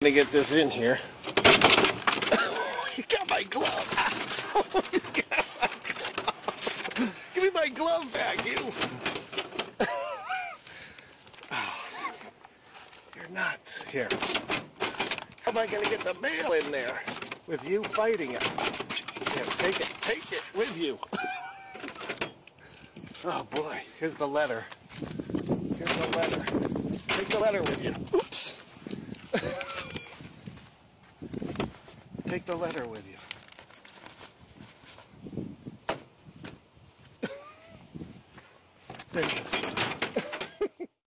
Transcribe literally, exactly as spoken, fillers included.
To get this in here. You got my glove. Oh, you got my glove. Give me my glove back, you. Oh, you're nuts. Here. How am I going to get the mail in there with you fighting it? Here, take it. Take it with you. Oh, boy. Here's the letter. Here's the letter. Take the letter with you. Oops. Take the letter with you. There you go.